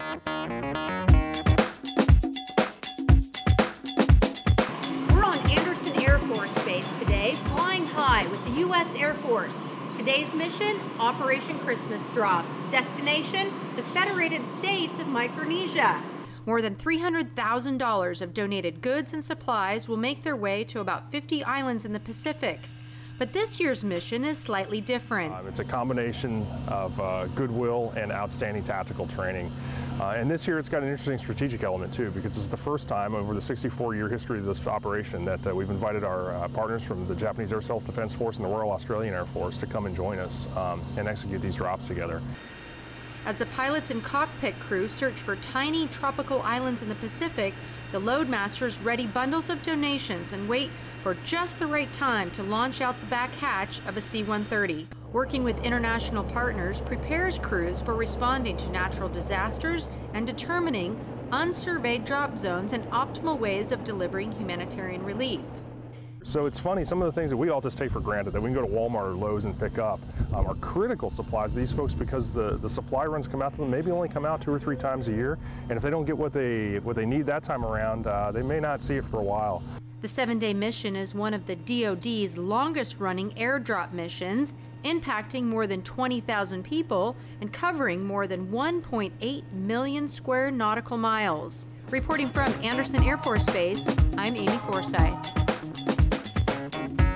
We're on Andersen Air Force Base today, flying high with the U.S. Air Force. Today's mission, Operation Christmas Drop. Destination, the Federated States of Micronesia. More than $300,000 of donated goods and supplies will make their way to about 50 islands in the Pacific. But this year's mission is slightly different. It's a combination of goodwill and outstanding tactical training. And this year it's got an interesting strategic element too, because it's the first time over the 64-year history of this operation that we've invited our partners from the Japanese Air Self-Defense Force and the Royal Australian Air Force to come and join us and execute these drops together. As the pilots and cockpit crew search for tiny tropical islands in the Pacific, the loadmasters ready bundles of donations and wait for just the right time to launch out the back hatch of a C-130. Working with international partners prepares crews for responding to natural disasters and determining unsurveyed drop zones and optimal ways of delivering humanitarian relief. So it's funny, some of the things that we all just take for granted that we can go to Walmart or Lowe's and pick up are critical supplies to these folks, because the supply runs come out to them, maybe only come out 2 or 3 times a year, and if they don't get what they need that time around, they may not see it for a while. The 7-day mission is one of the DoD's longest-running airdrop missions, impacting more than 20,000 people and covering more than 1.8 million square nautical miles. Reporting from Andersen Air Force Base, I'm Amy Forsyth.